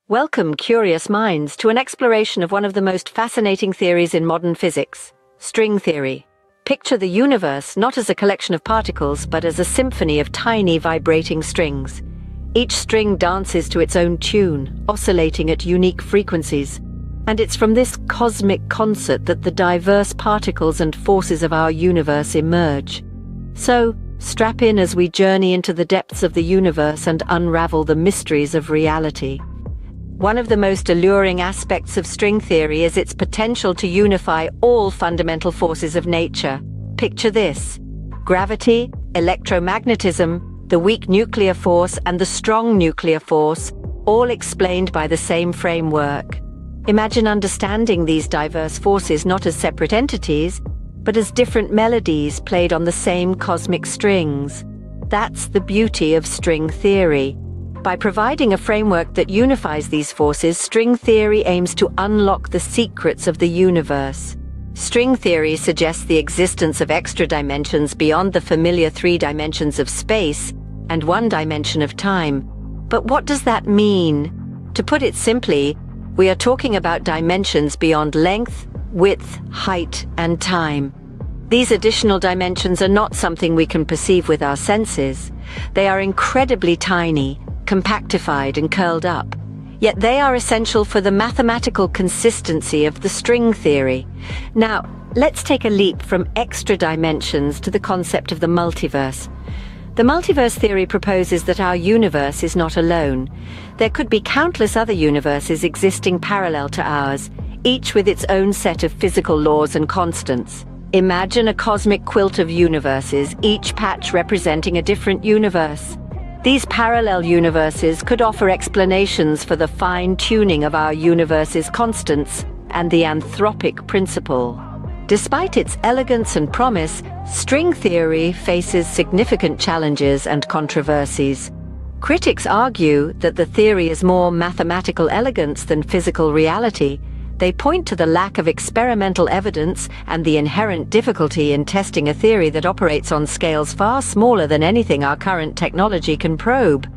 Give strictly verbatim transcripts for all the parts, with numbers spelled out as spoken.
Welcome, curious minds, to an exploration of one of the most fascinating theories in modern physics, string theory. Picture the universe not as a collection of particles, but as a symphony of tiny vibrating strings. Each string dances to its own tune, oscillating at unique frequencies. And it's from this cosmic concert that the diverse particles and forces of our universe emerge. So, strap in as we journey into the depths of the universe and unravel the mysteries of reality. One of the most alluring aspects of string theory is its potential to unify all fundamental forces of nature. Picture this: gravity, electromagnetism, the weak nuclear force and the strong nuclear force, all explained by the same framework. Imagine understanding these diverse forces not as separate entities, but as different melodies played on the same cosmic strings. That's the beauty of string theory. By providing a framework that unifies these forces, string theory aims to unlock the secrets of the universe. String theory suggests the existence of extra dimensions beyond the familiar three dimensions of space and one dimension of time. But what does that mean? To put it simply, we are talking about dimensions beyond length, width, height, and time. These additional dimensions are not something we can perceive with our senses. They are incredibly tiny, compactified and curled up. Yet they are essential for the mathematical consistency of the string theory. Now, let's take a leap from extra dimensions to the concept of the multiverse. The multiverse theory proposes that our universe is not alone. There could be countless other universes existing parallel to ours, each with its own set of physical laws and constants. Imagine a cosmic quilt of universes, each patch representing a different universe. These parallel universes could offer explanations for the fine-tuning of our universe's constants and the anthropic principle. Despite its elegance and promise, string theory faces significant challenges and controversies. Critics argue that the theory is more mathematical elegance than physical reality. They point to the lack of experimental evidence and the inherent difficulty in testing a theory that operates on scales far smaller than anything our current technology can probe.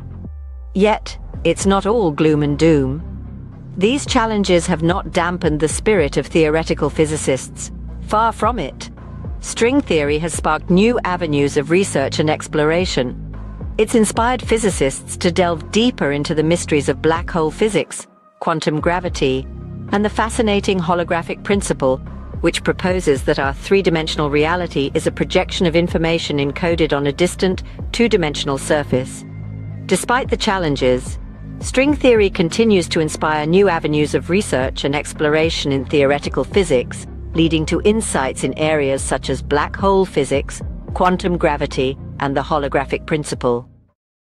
Yet, it's not all gloom and doom. These challenges have not dampened the spirit of theoretical physicists. Far from it. String theory has sparked new avenues of research and exploration. It's inspired physicists to delve deeper into the mysteries of black hole physics, quantum gravity, and the fascinating holographic principle, which proposes that our three-dimensional reality is a projection of information encoded on a distant, two-dimensional surface. Despite the challenges, string theory continues to inspire new avenues of research and exploration in theoretical physics, leading to insights in areas such as black hole physics, quantum gravity, and the holographic principle.